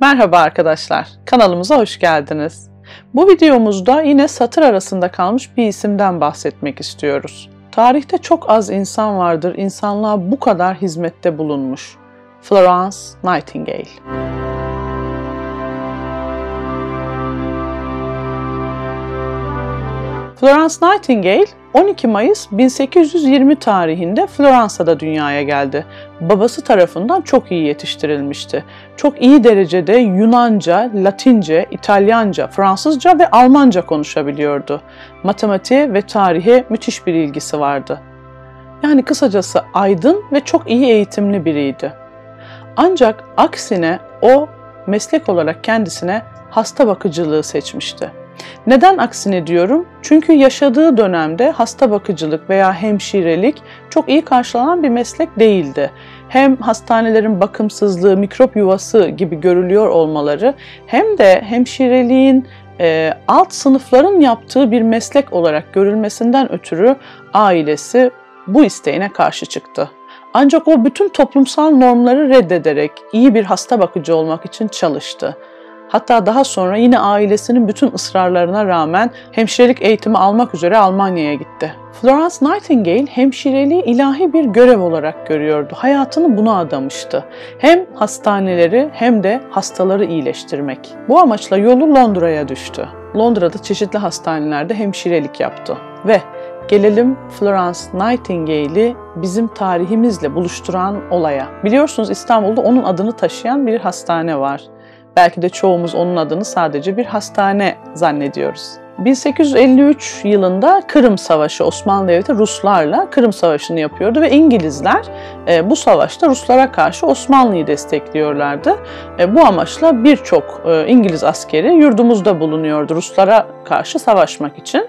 Merhaba arkadaşlar, kanalımıza hoş geldiniz. Bu videomuzda yine satır arasında kalmış bir isimden bahsetmek istiyoruz. Tarihte çok az insan vardır insanlığa bu kadar hizmette bulunmuş. Florence Nightingale. Florence Nightingale 12 Mayıs 1820 tarihinde Floransa'da dünyaya geldi. Babası tarafından çok iyi yetiştirilmişti. Çok iyi derecede Yunanca, Latince, İtalyanca, Fransızca ve Almanca konuşabiliyordu. Matematiğe ve tarihe müthiş bir ilgisi vardı. Yani kısacası aydın ve çok iyi eğitimli biriydi. Ancak aksine o meslek olarak kendisine hasta bakıcılığı seçmişti. Neden aksine diyorum? Çünkü yaşadığı dönemde hasta bakıcılık veya hemşirelik çok iyi karşılanan bir meslek değildi. Hem hastanelerin bakımsızlığı, mikrop yuvası gibi görülüyor olmaları hem de hemşireliğin alt sınıfların yaptığı bir meslek olarak görülmesinden ötürü ailesi bu isteğine karşı çıktı. Ancak o bütün toplumsal normları reddederek iyi bir hasta bakıcı olmak için çalıştı. Hatta daha sonra yine ailesinin bütün ısrarlarına rağmen hemşirelik eğitimi almak üzere Almanya'ya gitti. Florence Nightingale hemşireliği ilahi bir görev olarak görüyordu. Hayatını buna adamıştı. Hem hastaneleri hem de hastaları iyileştirmek. Bu amaçla yolu Londra'ya düştü. Londra'da çeşitli hastanelerde hemşirelik yaptı. Ve gelelim Florence Nightingale'i bizim tarihimizle buluşturan olaya. Biliyorsunuz İstanbul'da onun adını taşıyan bir hastane var. Belki de çoğumuz onun adını sadece bir hastane zannediyoruz. 1853 yılında Kırım Savaşı, Osmanlı Devleti Ruslarla Kırım Savaşı'nı yapıyordu ve İngilizler bu savaşta Ruslara karşı Osmanlı'yı destekliyorlardı. Bu amaçla birçok İngiliz askeri yurdumuzda bulunuyordu Ruslara karşı savaşmak için.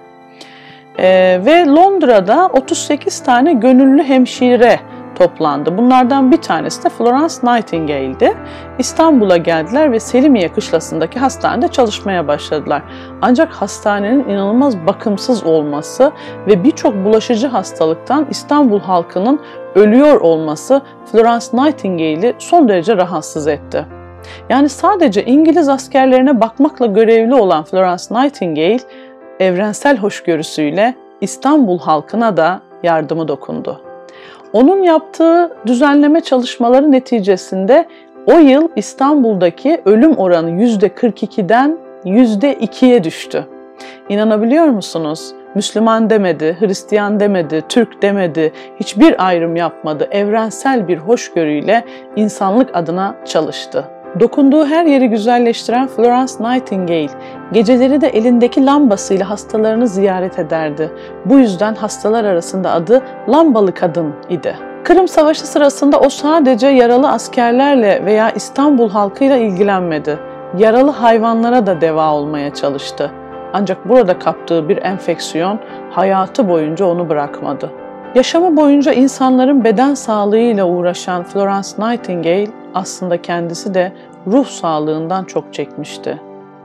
Ve Londra'da 38 tane gönüllü hemşire toplandı. Bunlardan bir tanesi de Florence Nightingale'di. İstanbul'a geldiler ve Selimiye Kışlası'ndaki hastanede çalışmaya başladılar. Ancak hastanenin inanılmaz bakımsız olması ve birçok bulaşıcı hastalıktan İstanbul halkının ölüyor olması Florence Nightingale'i son derece rahatsız etti. Yani sadece İngiliz askerlerine bakmakla görevli olan Florence Nightingale, evrensel hoşgörüsüyle İstanbul halkına da yardımı dokundu. Onun yaptığı düzenleme çalışmaları neticesinde o yıl İstanbul'daki ölüm oranı %42'den %2'ye düştü. İnanabiliyor musunuz? Müslüman demedi, Hristiyan demedi, Türk demedi, hiçbir ayrım yapmadı. Evrensel bir hoşgörüyle insanlık adına çalıştı. Dokunduğu her yeri güzelleştiren Florence Nightingale, geceleri de elindeki lambasıyla hastalarını ziyaret ederdi. Bu yüzden hastalar arasında adı Lambalı Kadın idi. Kırım Savaşı sırasında o sadece yaralı askerlerle veya İstanbul halkıyla ilgilenmedi. Yaralı hayvanlara da deva olmaya çalıştı. Ancak burada kaptığı bir enfeksiyon hayatı boyunca onu bırakmadı. Yaşamı boyunca insanların beden sağlığıyla uğraşan Florence Nightingale aslında kendisi de ruh sağlığından çok çekmişti.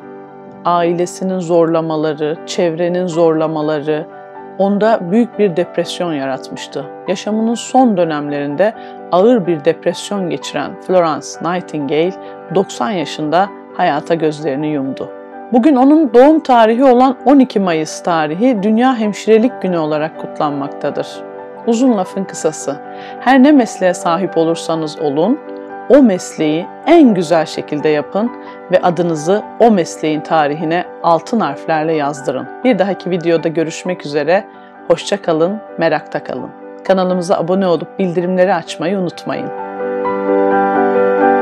Ailesinin zorlamaları, çevrenin zorlamaları onda büyük bir depresyon yaratmıştı. Yaşamının son dönemlerinde ağır bir depresyon geçiren Florence Nightingale 90 yaşında hayata gözlerini yumdu. Bugün onun doğum tarihi olan 12 Mayıs tarihi Dünya Hemşirelik Günü olarak kutlanmaktadır. Uzun lafın kısası, her ne mesleğe sahip olursanız olun, o mesleği en güzel şekilde yapın ve adınızı o mesleğin tarihine altın harflerle yazdırın. Bir dahaki videoda görüşmek üzere, hoşça kalın, merakta kalın. Kanalımıza abone olup bildirimleri açmayı unutmayın.